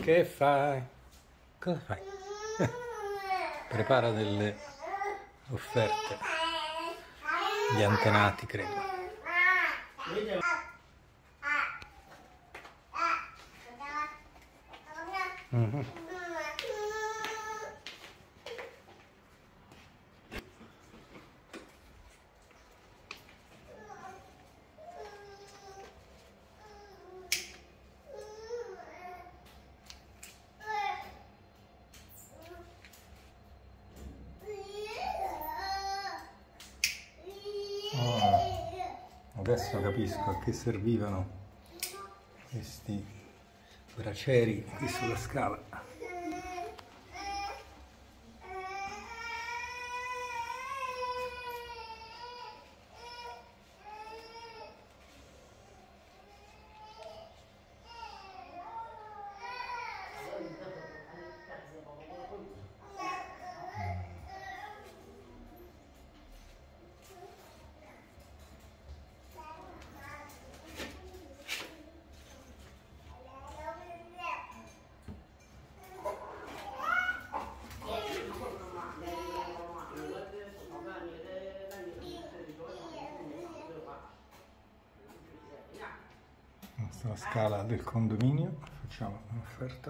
Che fai? Cosa fai? Prepara delle offerte. Gli antenati, credo. Mm-hmm. Adesso capisco a che servivano questi bracieri qui sulla scala. Questa è la scala del condominio, facciamo un'offerta.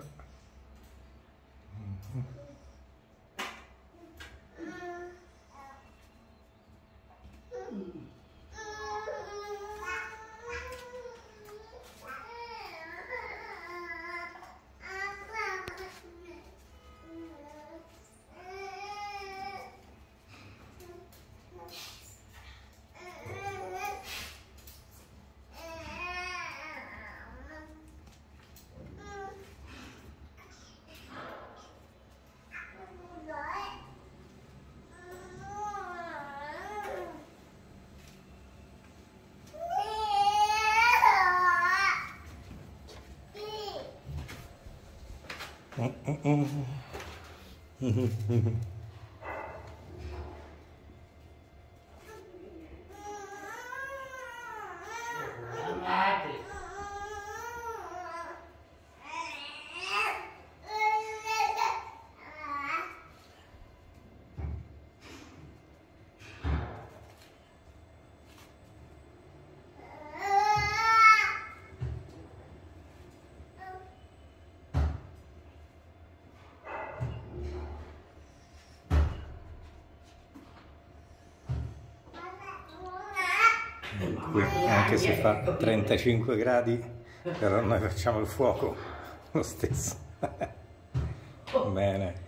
Qui, anche se fa 35 gradi, però noi facciamo il fuoco lo stesso. Bene.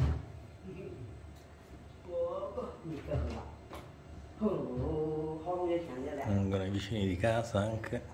Vengono i vicini di casa anche.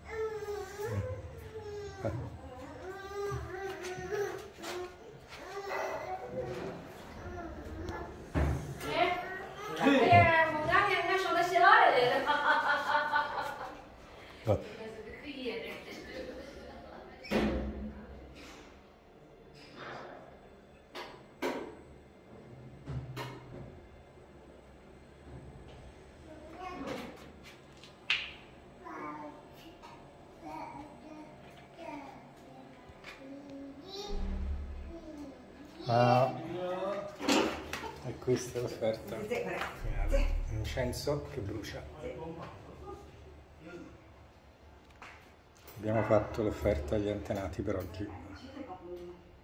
E questa è l'offerta finale. Incenso che brucia. Abbiamo fatto l'offerta agli antenati per oggi.